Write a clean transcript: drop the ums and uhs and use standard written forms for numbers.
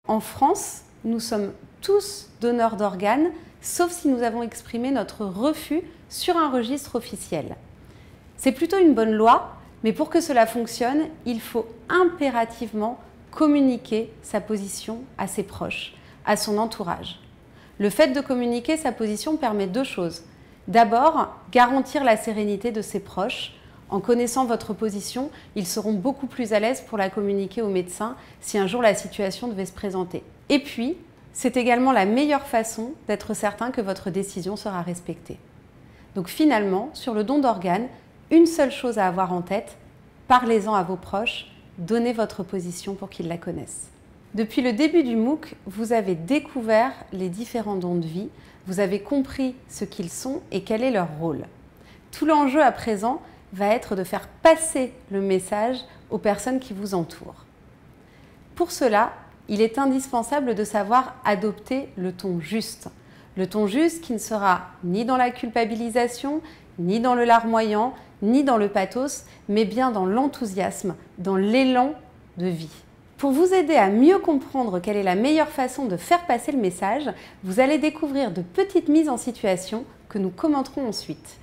En France, nous sommes tous donneurs d'organes, sauf si nous avons exprimé notre refus sur un registre officiel. C'est plutôt une bonne loi, mais pour que cela fonctionne, il faut impérativement communiquer sa position à ses proches, à son entourage. Le fait de communiquer sa position permet deux choses. D'abord, garantir la sérénité de ses proches. En connaissant votre position, ils seront beaucoup plus à l'aise pour la communiquer au médecin si un jour la situation devait se présenter. Et puis, c'est également la meilleure façon d'être certain que votre décision sera respectée. Donc finalement, sur le don d'organes, une seule chose à avoir en tête, parlez-en à vos proches, donnez votre position pour qu'ils la connaissent. Depuis le début du MOOC, vous avez découvert les différents dons de vie, vous avez compris ce qu'ils sont et quel est leur rôle. Tout l'enjeu à présent va être de faire passer le message aux personnes qui vous entourent. Pour cela, il est indispensable de savoir adopter le ton juste. Le ton juste qui ne sera ni dans la culpabilisation, ni dans le larmoyant, ni dans le pathos, mais bien dans l'enthousiasme, dans l'élan de vie. Pour vous aider à mieux comprendre quelle est la meilleure façon de faire passer le message, vous allez découvrir de petites mises en situation que nous commenterons ensuite.